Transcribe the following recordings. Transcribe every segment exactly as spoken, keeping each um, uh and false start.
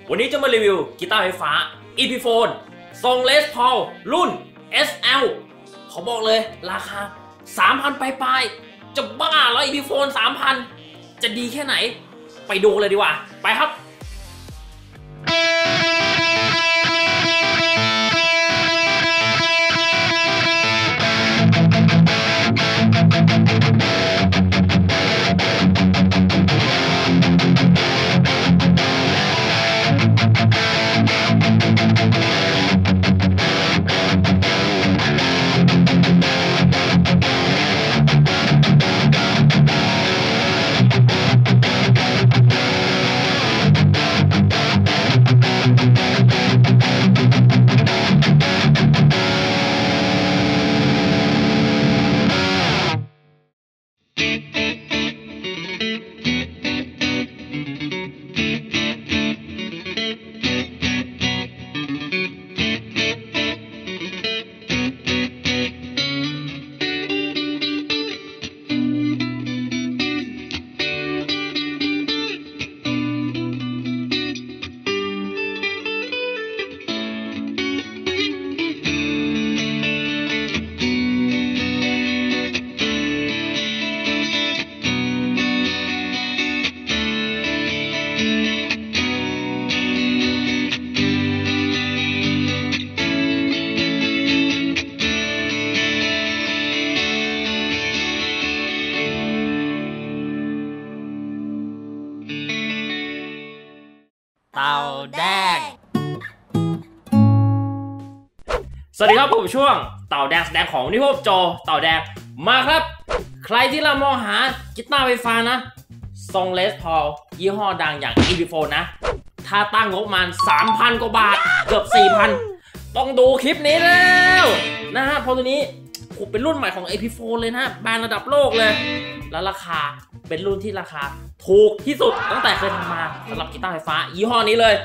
วันนี้จะมารีวิวกีตาร์ไฟฟ้า Epiphone ทรง Les Paul รุ่น เอส แอล ขอบอกเลยราคา สามพัน ปลายๆจะบ้าแล้ว Epiphone สามพัน จะดีแค่ไหนไปดูเลยดีกว่าไปครับเต่าแดงสวัสดีครับผมช่วงเต่าแดงแสดงของนิพพโจเต่าแดงมาครับใครที่เรามองหากีตาร์ไฟฟ้านะทรง Les Paul ยี่ห้อดังอย่าง Epiphone นะถ้าตั้งงบประมาณ สามพัน กว่าบาทเกือบ สี่พัน ต้องดูคลิปนี้แล้วนะฮะเพราะตัวนี้เป็นรุ่นใหม่ของ Epiphone เลยนะแบรนด์ระดับโลกเลยแล้วราคาเป็นรุ่นที่ราคาถูกที่สุดตั้งแต่เคยทำมาสำหรับกีตาร์ไฟฟ้ายี่ห้อนี้เลย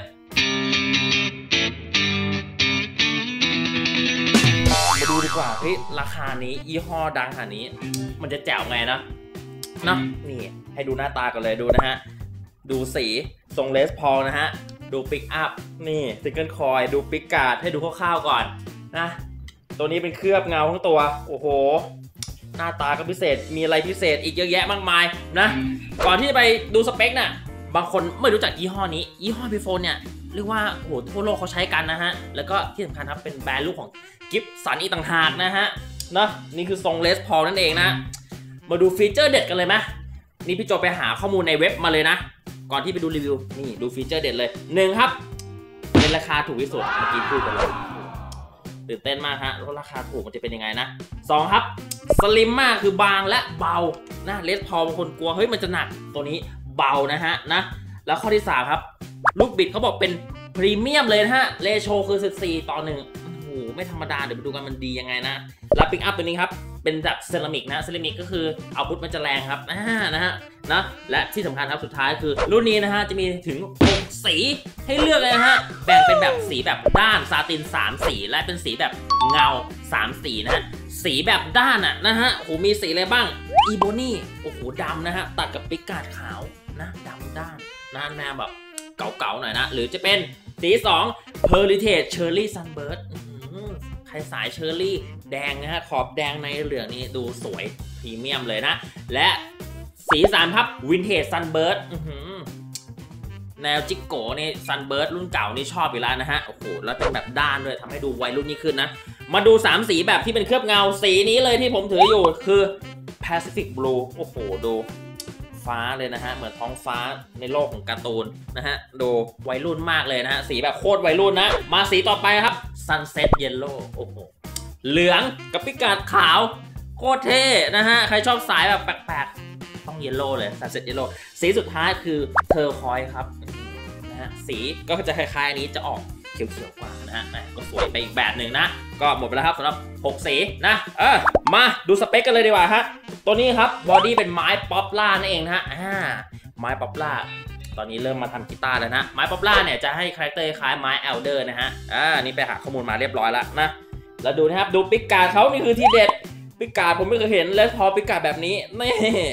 มาดูดีกว่าเฮ้ยราคานี้ยี่ห้อดังขนาดนี้มันจะแจ๋วไงนะนะนี่ให้ดูหน้าตากันเลยดูนะฮะดูสีทรง Les Paul นะฮะดูปิกอัพนี่ซิงเกิลคอยดูปิกการ์ดให้ดูคร่าวๆก่อนนะตัวนี้เป็นเคลือบเงาทั้งตัวโอ้โหหน้าตาก็พิเศษมีอะไรพิเศษอีกเยอะแยะมากมายนะก่อนที่จะไปดูสเปคน่ะบางคนไม่รู้จักยี่ห้อนี้ยี่ห้อ Epiphone เนี่ยเรียกว่าโหทั่วโลกเขาใช้กันนะฮะแล้วก็ที่สำคัญครับเป็นแบรนด์ลูกของกิฟสันอีกต่างหากนะฮะนะนี่คือทรง Les Paul นั่นเองนะมาดูฟีเจอร์เด็ดกันเลยไหมนี่พี่โจไปหาข้อมูลในเว็บมาเลยนะก่อนที่ไปดูรีวิวนี่ดูฟีเจอร์เด็ดเลยหนึ่งครับเป็นราคาถูกที่สุดเมื่อกี้พูดไปเลยตื่นเต้นมากฮะแล้วราคาถูกมันจะเป็นยังไงนะสองครับสลิมมากคือบางและเบานะLes Paulบางคนกลัวเฮ้ยมันจะหนักตัวนี้เบานะฮะนะแล้วข้อที่สามครับลูกบิดเขาบอกเป็นพรีเมียมเลยนะฮะเรโชคือสิบสี่ต่อหนึ่งโอ้โหไม่ธรรมดาเดี๋ยวไปดูกันมันดียังไงนะแล้วปิกอัพตัวนี้ครับเป็นแบบเซรามิกนะเซรามิกก็คือเอาพุทมันจะแรงครับอ่านะฮะนะและที่สำคัญครับสุดท้ายคือรุ่นนี้นะฮะจะมีถึงหกสีให้เลือกเลยนะฮะแบ่งเป็นแบบสีแบบด้านซาตินสามสีและเป็นสีแบบเงาสามสีนะฮะสีแบบด้านอ่ะนะฮะโอ้โหมีสีอะไรบ้างอีโบนี่โอ้โหดำนะฮะตัดกับปิกการ์ดขาวนะดำด้านหน้าหน้าแบบเก่าๆหน่อยนะหรือจะเป็นสีสอง Heritage Cherry Sunburst ใครสายเชอร์รี่แดงนะฮะขอบแดงในเหลืองนี้ดูสวยพรีเมียมเลยนะและสีสามครับ Vintage Sunburst แนวจิกโก้ใน Sunburst รุ่นเก่านี่ชอบอยู่แล้วนะฮะโอ้โหแล้วเป็นแบบด้านด้วยทำให้ดูวัยรุ่นยิ่งขึ้นนะมาดูสามสีแบบที่เป็นเคลือบเงาสีนี้เลยที่ผมถืออยู่คือ Pacific Blue โอ้โหดูฟ้าเลยนะฮะเหมือนท้องฟ้าในโลกของการ์ตูนนะฮะดูวัยรุ่นมากเลยนะฮะสีแบบโคตรวัยรุ่นนะมาสีต่อไปครับ Sunset Yellow โอ้โหเหลืองกับปิกการ์ดขาวโคตรเท่นะฮะใครชอบสายแบบแปลกๆต้อง Yellow เลย Sunset Yellow สีสุดท้ายคือ Turquoise ครับนะฮะสีก็จะคล้ายๆอันนี้จะออกเขียวๆกว่านะฮะก็สวยไปอีกแบบหนึ่งนะก็หมดไปแล้วครับสำหรับหกสีนะเออมาดูสเปคกันเลยดีกว่าฮะตัวนี้ครับบอดี้เป็นไม้ป๊อปล่านั่นเองนะฮะอ่าไม้ป๊อปล่าตอนนี้เริ่มมาทำกีตาร์แล้วนะไม้ป๊อปล่าเนี่ยจะให้คาแรคเตอร์คล้ายไม้เอลเดอร์นะฮะอ่านี่ไปหาข้อมูลมาเรียบร้อยแล้วนะแล้วดูนะครับดูปิกการ์ดเขานี่คือที่เด็ดปิกการ์ดผมไม่เคยเห็นLes Paulปิกการ์ดแบบนี้นี่ผ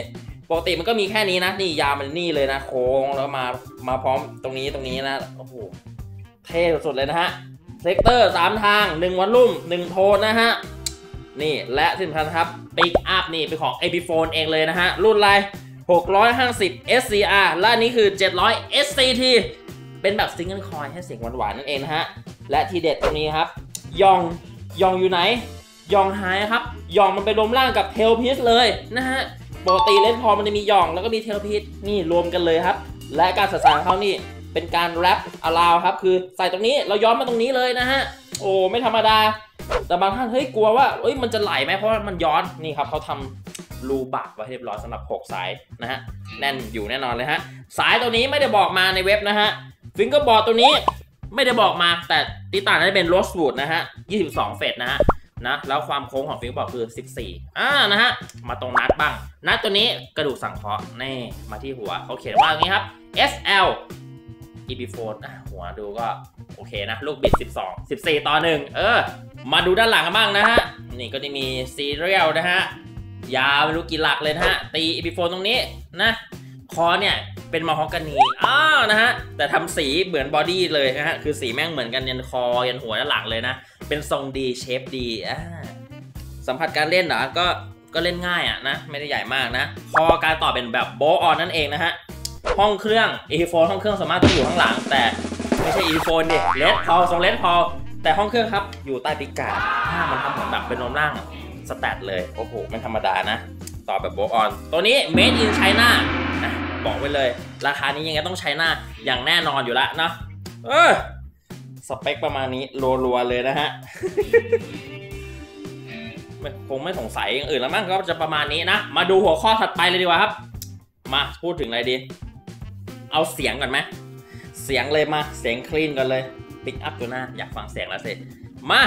ปกติมันก็มีแค่นี้นะนี่ยาวมันนี่เลยนะโค้งแล้วมามาพร้อมตรงนี้ตรงนี้นะโอ้โหเท่สุดเลยนะฮะเซกเตอร์สามทางหนึ่งวอลลุ่มหนึ่งโทนนะฮะนี่และที่สำคัญครับปิกอัพนี่เป็นของ Epiphone เองเลยนะฮะรุ่นอะไรหกร้อยห้าสิบ เอส ซี อาร์ และนี้คือเจ็ดร้อย เอส ซี ที เป็นแบบซิงเกิลคอยให้เสียงหวานๆนั่นเองนะฮะและทีเด็ดตรงนี้ครับยองยองอยู่ไหนยองหายครับยองมันไปรวมร่างกับเทลพีซเลยนะฮะปกติเล่นพอมันจะมียองแล้วก็มีเทลพีซนี่รวมกันเลยครับและการสื่อสารของเขานี่เป็นการแรปอะลาวครับคือใส่ตรงนี้เราย้อนมาตรงนี้เลยนะฮะโอ้ไม่ธรรมดาแต่บางท่านเฮ้ยกลัวว่าเอ้ยมันจะไหลไหมเพราะมันย้อนนี่ครับเขาทำรูบักไว้เรียบร้อยสำหรับหกสายนะฮะแน่นอยู่แน่นอนเลยฮะสายตัวนี้ไม่ได้บอกมาในเว็บนะฮะฟิงเกอร์บอร์ดตัวนี้ไม่ได้บอกมาแต่ติดตั้งได้เป็นโรสวูดนะฮะยี่สิบสองเฟสนะฮะนะแล้วความโค้งของฟิงเกอร์บอร์ดคือสิบสี่อ่านะฮะมาตรงนัดบ้างนัดตัวนี้กระดูกสังเคราะห์แน่มาที่หัวเขาเขียนว่าอย่างนี้ครับ เอส แอล Epiphone อ่ะหัวดูก็โอเคนะลูกบิดสิบสอง สิบสี่ต่อหนึ่งเออมาดูด้านหลังกันบ้างนะฮะนี่ก็จะมีซีเรียลนะฮะยาวไม่รู้กี่หลักเลยนะฮะตี Epiphone ตรงนี้นะคอเนี่ยเป็นมอฮอกกานีอ้าวนะฮะแต่ทำสีเหมือนบอดี้เลยนะฮะคือสีแม่งเหมือนกันยันคอยันหัวด้านหลังเลยนะเป็นทรงดีเชฟดีอ่าสัมผัสการเล่นเหรอก็ก็เล่นง่ายอ่ะนะไม่ได้ใหญ่มากนะคอการต่อเป็นแบบโบออนนั่นเองนะฮะห้องเครื่อง Epiphone ห้องเครื่องสามารถต้องอยู่ข้างหลังแต่ไม่ใช่ Epiphone ดิเลสพอทรงเลสพอแต่ห้องเครื่องครับอยู่ใต้ปีกกามันทำเหมือนแบบเป็นนมร่างสแตทเลยโอ้โหไม่ธรรมดานะต่อแบบโบออนตัวนี้ Made in China นะบอกไว้เลยราคานี้ยังไงต้องใช้หน้าอย่างแน่นอนอยู่แล้วเนาะเออสเปคประมาณนี้รัวๆเลยนะฮะ คงไม่สงสัยอย่างอื่นแล้วมั้งก็จะประมาณนี้นะมาดูหัวข้อถัดไปเลยดีกว่าครับมาพูดถึงอะไรดีเอาเสียงก่อนไหมเสียงเลยมาเสียงคลีนก่อนเลยปิกอัพตัวหน้าอยากฟังเสียงแล้วสิมา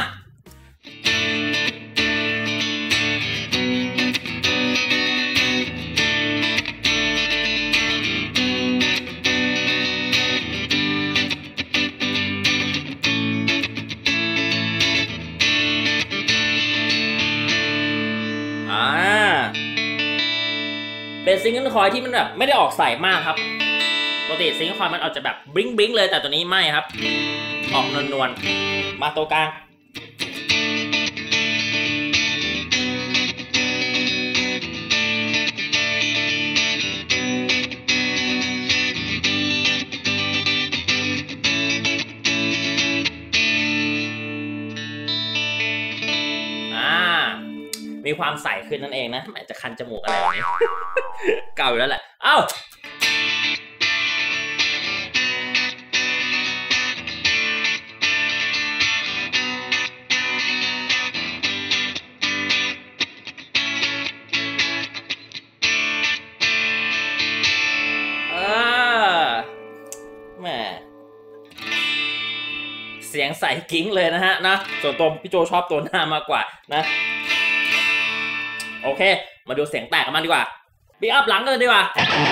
เป็นซิงเกิลคอยที่มันแบบไม่ได้ออกใส่มากครับปกติซิงเกิลคอยมันอาจจะแบบบลิ้งบลิ้งเลยแต่ตัวนี้ไม่ครับออกนวลๆมาตัวกลางมีความใสขึ้นนั่นเองนะอาจจะคันจมูกอะไรแบบนี้ เก่าอยู่แล้วแหละเอ้าแหมเสียงใสกิ้งเลยนะฮะนะส่วนตัวพี่โจชอบตัวหน้ามากกว่านะโอเคมาดูเสียงแตกกันมาดีกว่าบิ๊กอัพหลังกันดีกว่า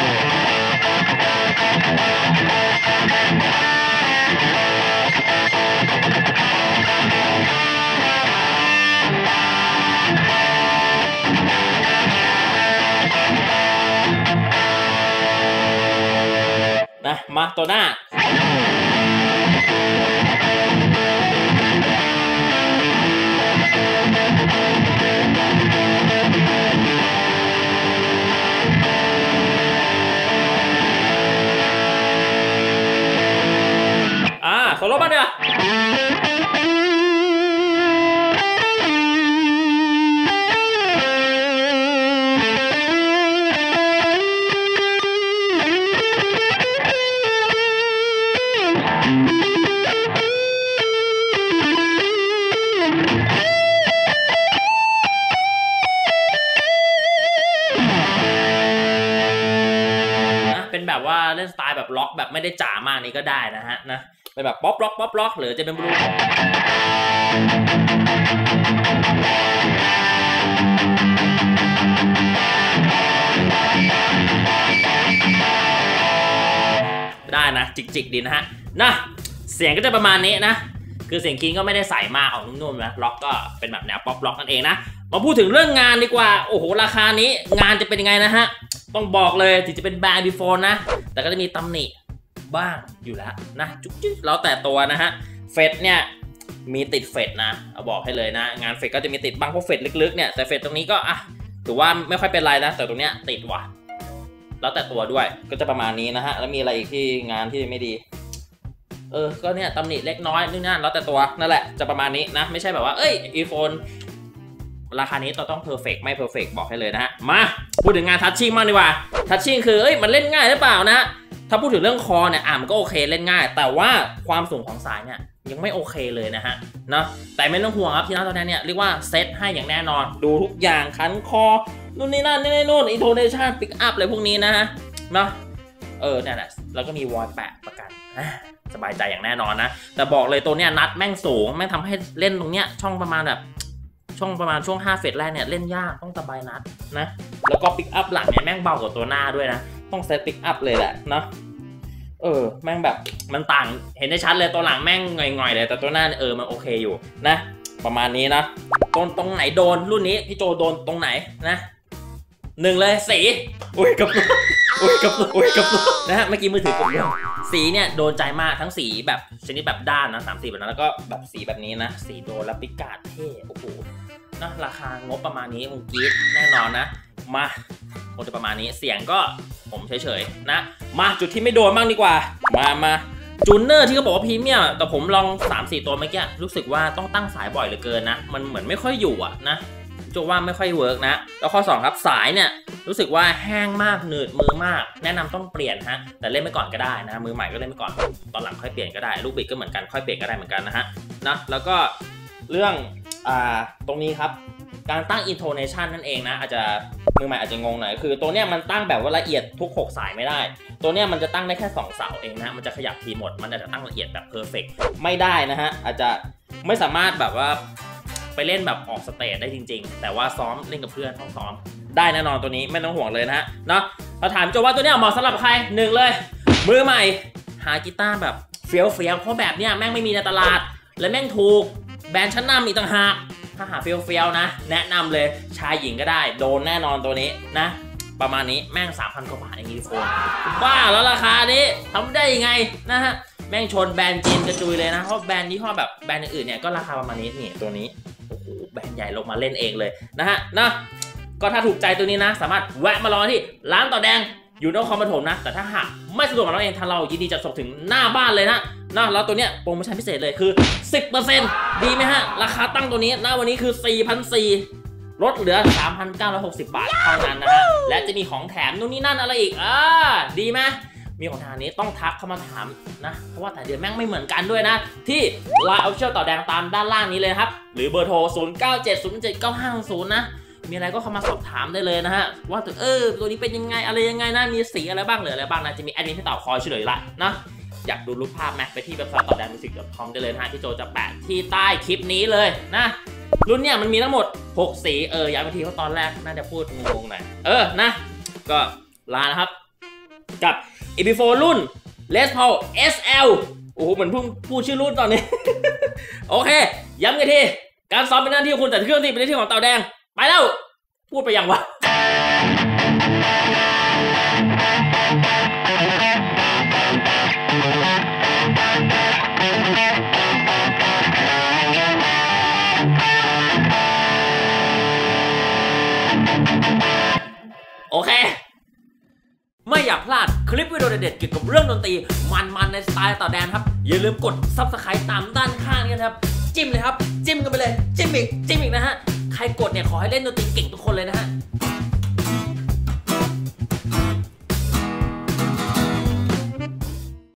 นะมาตัวหน้าโซโล่บ้างดีกว่าเป็นแบบว่าเล่นสไตล์แบบล็อกแบบไม่ได้จ๋ามากนี้ก็ได้นะฮะนะเป็นแบบป๊อปล็อกป๊อปล็อกหรือจะเป็นบลูได้นะจิกๆดีนะฮะนะเสียงก็จะประมาณนี้นะคือเสียงคีย์ก็ไม่ได้ใส่มากออกนุ่มๆนะล็อกก็เป็นแบบแนวป๊อปล็อกนั่นเองนะมาพูดถึงเรื่องงานดีกว่าโอ้โหราคานี้งานจะเป็นยังไงนะฮะต้องบอกเลยถึงจะเป็นแบรนด์ before นะแต่ก็จะมีตำหนิบ้างอยู่แล้วนะจุ๊บๆแล้วแต่ตัวนะฮะเฟดเนี่ยมีติดเฟดนะเอาบอกให้เลยนะงานเฟดก็จะมีติดบ้างพวกเฟดลึกๆเนี่ยแต่เฟดตรงนี้ก็อ่ะถือว่าไม่ค่อยเป็นไรนะแต่ตรงเนี้ยติดว่ะแล้วแต่ตัวด้วยก็จะประมาณนี้นะฮะแล้วมีอะไรอีกที่งานที่ไม่ดีเออก็เนี่ยตำหนิเล็กน้อยนู่นนั่นแล้วแต่ตัวนั่นแหละจะประมาณนี้นะไม่ใช่แบบว่าเอ้ย iPhone ราคานี้เราต้องเพอร์เฟกต์ไม่เพอร์เฟกต์บอกให้เลยนะฮะมาพูดถึงงานทัชชิ่งมากดีกว่าทัชชิ่งคือเอ้ยมันเล่นง่ายหรือเปล่านะฮะถ้าพูดถึงเรื่องคอเนี่ยอ่ะมันก็โอเคเล่นง่ายแต่ว่าความสูงของสายเนี่ยยังไม่โอเคเลยนะฮะเนาะแต่ไม่ต้องห่วงครับที่น้าตอนนี้เนี่ยเรียกว่าเซตให้อย่างแน่นอนดูทุกอย่างคันคอนู่นนี่นั่นนี่นู่นอินโทเนชันปิกอัพอะไรพวกนี้นะฮะเนาะเออเนี่ยแหละแล้วก็มีวอลแปะประกันสบายใจอย่างแน่นอนนะแต่บอกเลยตัวเนี้ยนัดแม่งสูงแม่งทำให้เล่นตรงเนี้ยช่องประมาณแบบช่องประมาณช่วงห้าเฟสแรกเนี่ยเล่นยากต้องตะไบนัดนะแล้วก็ปิกอัพหลังเนี่ยแม่งเบากว่าตัวหน้าด้วยนะต้องเซตปิกอัพเลยแหละเนาะเออแม่งแบบมันต่างเห็นได้ชัดเลยตัวหลังแม่งง่อยๆเลยแต่ตัวหน้าเออมันโอเคอยู่นะประมาณนี้นะตรงตรงไหนโดนรุ่นนี้พี่โจโดนตรงไหนนะหนึ่งเลยสีอุ้ยกับอุ้ยกับอุ้ยกับนะฮะเมื่อกี้มือถือกดอยู่สีเนี่ยโดนใจมากทั้งสีแบบชนิดแบบด้านนะสามสีแบบนั้นแล้วก็แบบสีแบบนี้นะสีโดนแล้วปิกาดเท่โอ้โหนะราคางบประมาณนี้มึงกรี๊ดแน่นอนนะมาคงจะประมาณนี้เสียงก็ผมเฉยๆนะมาจุดที่ไม่โดนบ้างดีกว่ามามาจูเนอร์ที่เขาบอกว่าพรีเมียมแต่ผมลอง สามสี่ ตัวเมื่อกี้รู้สึกว่าต้องตั้งสายบ่อยเหลือเกินนะมันเหมือนไม่ค่อยอยู่อ่ะนะโจว่าไม่ค่อยเวิร์กนะแล้วข้อสองครับสายเนี่ยรู้สึกว่าแห้งมากหนืดมือมากแนะนำต้องเปลี่ยนฮะแต่เล่นไปก่อนก็ได้นะมือใหม่ก็เล่นไปก่อนตอนหลังค่อยเปลี่ยนก็ได้ลูกบิดก็เหมือนกันค่อยเปลี่ยนก็ได้เหมือนกันนะฮะนะแล้วก็เรื่องอ่าตรงนี้ครับการตั้ง intonation นั่นเองนะอาจจะมือใหม่อาจจะงงหน่อยคือตัวเนี้ยมันตั้งแบบว่าละเอียดทุกหกสายไม่ได้ตัวเนี้ยมันจะตั้งได้แค่สองเสาเองนะมันจะขยับทีหมดมันอาจจะตั้งละเอียดแบบ perfect ไม่ได้นะฮะอาจจะไม่สามารถแบบว่าไปเล่นแบบออกสเตจได้จริงๆแต่ว่าซ้อมเล่นกับเพื่อนต้องซ้อมได้แน่นอนตัวนี้ไม่ต้องห่วงเลยนะฮะเนาะเราถามโจว่าตัวนี้เหมาะสำหรับใครหนึ่งเลยมือใหม่หากีตาร์แบบเฟี้ยวเฟี้ยวเพราะแบบเนี้ยแม่งไม่มีในตลาดและแม่งถูกแบรนด์ชั้นนำอีกต่างหากถ้าหาเฟี้ยวเฟี้ยวนะแนะนำเลยชายหญิงก็ได้โดนแน่นอนตัวนี้นะประมาณนี้แม่ง สามพัน กว่าบาทเองอีโฟนบ้าแล้วราคานี้ทำได้ยังไงนะฮะแม่งชนแบรนด์จีนกระจุยเลยนะเพราะแบรนด์ยี่ห้อแบบแบรนด์อื่นเนี่ยก็ราคาประมาณนี้นี่ตัวนี้โอ้โหแบรนด์ใหญ่ลงมาเล่นเองเลยนะฮะนะก็ถ้าถูกใจตัวนี้นะสามารถแวะมาลองที่ร้านต่อแดงอยู่นครปฐมนะแต่ถ้าหากไม่สะดวกกับเราเองทางเรายินดีจะส่งถึงหน้าบ้านเลยนะนะแล้วตัวเนี้ยโปรโมชั่นพิเศษเลยคือ สิบเปอร์เซ็นต์ ดีไหมฮะราคาตั้งตัวนี้หน้าวันนี้คือ สี่พันสี่ร้อย ลดเหลือ สามพันเก้าร้อยหกสิบ บาทเท่านั้นนะฮะและจะมีของแถมนู่นนี่นั่นอะไรอีกอ่าดีไหมมีของทางนี้ต้องทักเข้ามาถามนะเพราะว่าแต่เดือนแม่งไม่เหมือนกันด้วยนะที่ ไลน์ Official ต่อแดงตามด้านล่างนี้เลยครับหรือเบอร์โทร ศูนย์ เก้า เจ็ด ศูนย์ เจ็ด เก้า ห้า ศูนย์ นะมีอะไรก็เข้ามาสอบถามได้เลยนะฮะว่าเออตัวนี้เป็นยังไงอะไรยังไงนะมีสีอะไรบ้างหรืออะไรบ้างนะจะมีแอดมินที่ตอบคอยช่วยเหลือละนะอยากดูรูปภาพไหมไปที่เว็บไซต์ต่อแดงมิวสิก ดอท คอม ได้เลยนะฮะที่โจจะแปะที่ใต้คลิปนี้เลยนะรุ่นเนี่ยมันมีทั้งหมดหกสีเออย้ำอีกทีเพราะตอนแรกน่าจะพูดงงๆหน่อยเออนะก็ลานะครับกับ อี พี โฟร์ รุ่น Les Paul เอส แอล โอ้โหเหมือนเพิ่งพูดชื่อรุ่นตอนนี้ โอเคย้ำกันทีการซ้อมเป็นหน้าที่ของคุณแต่เครื่องที่เป็นหน้าที่ของเต่าแดงไปแล้วพูดไปยังวะโอเคไม่อยากพลาดคลิปวิดีโอเด็ดๆเกี่ยวกับเรื่องดนตรีมันๆในสไตล์ต่อแดนครับอย่าลืมกด ซับสไครบ์ ตามด้านข้างนี้นะครับจิ้มเลยครับจิ้มกันไปเลยจิ้มอีกจิ้มอีกนะฮะใครกดเนี่ยขอให้เล่นดนตรีเก่งทุกคนเลยนะฮะ